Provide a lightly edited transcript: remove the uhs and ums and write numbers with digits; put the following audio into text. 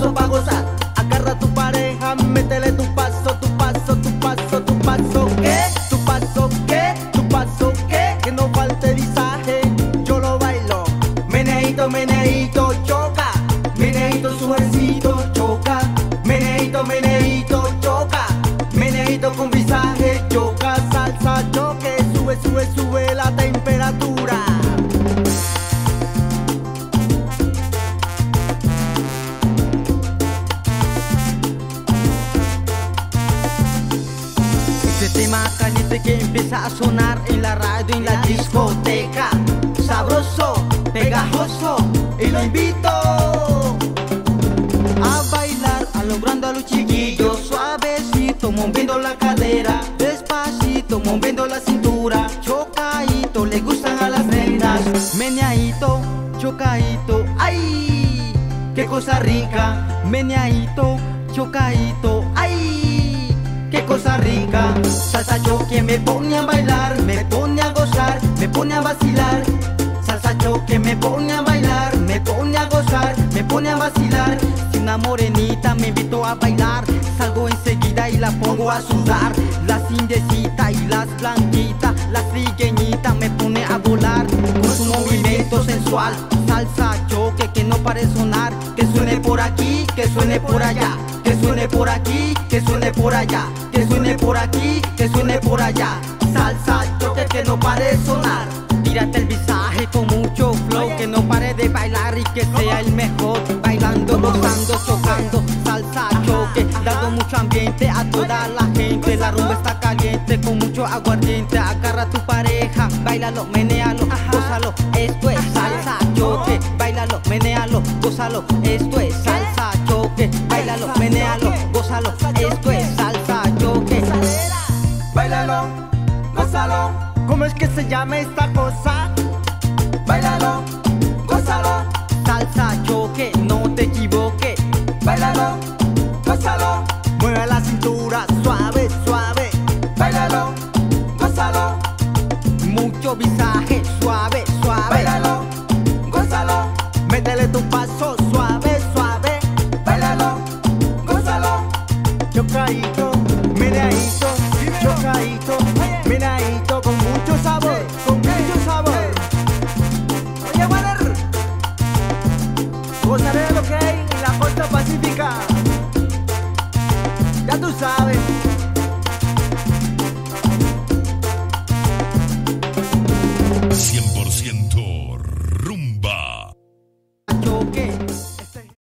paso pa' gozar. Agarra a tu pareja, métele tu paso, tu paso, tu paso, tu paso. ¿Qué? ¿Tu paso qué? ¿Tu paso qué? Que no falte visaje, yo lo bailo. Meneíto, meneíto, choca. Meneíto, suavecito, choca. Meneíto, meneíto, choca. Meneíto con visaje, choca. Salsa, choque, sube, sube, sube la temperatura. Tema caliente que empieza a sonar en la radio, en la discoteca. Sabroso, pegajoso, y lo invito a bailar, alumbrando a los chiquillos. Suavecito, moviendo la cadera. Despacito, moviendo la cintura. Chocadito, le gustan a las nenas. Meneadito, chocadito, ay, qué cosa rica. Meneadito, chocadito, ay, qué cosa rica. Salsa choque me pone a bailar, me pone a gozar, me pone a vacilar. Salsa choque me pone a bailar, me pone a gozar, me pone a vacilar. Si una morenita me invitó a bailar, salgo enseguida y la pongo a sudar. Las indiecitas y las blanquitas, las trigueñitas me pone a volar con su movimiento sensual. Salsa choque que no pare de sonar, que suene por aquí, que suene por allá. Que suene por aquí, que suene por allá. Que suene por aquí, que suene por allá. Salsa choque que no pare de sonar. Tírate el visaje con mucho flow, que no pare de bailar y que sea el mejor. Bailando, gozando, chocando. Salsa choque, dando mucho ambiente a toda la gente. La rumba está caliente con mucho aguardiente. Agarra a tu pareja, bailalo, menéalo, gózalo. Esto es salsa choque. Bailalo, menéalo, gózalo. Esto es salsa choque. Bailalo, menéalo, gózalo. Esto es salsa choque. Bailalo, gózalo. ¿Cómo es que se llama esta cosa? Bailalo, gózalo. Salsa choque, no te equivoques. Bailalo, gózalo. Mueve la cintura, suave, suave. Bailalo, gózalo. Mucho visaje, suave, suave. Bailalo, gózalo. Métele tu paso, suave, suave. Bailalo, gózalo. Chocadito, meneadito, chocadito, meneadito con mucho sabor, con mucho sabor. Oye, Water, gozaré de lo que hay en la costa pacífica. Ya tú sabes.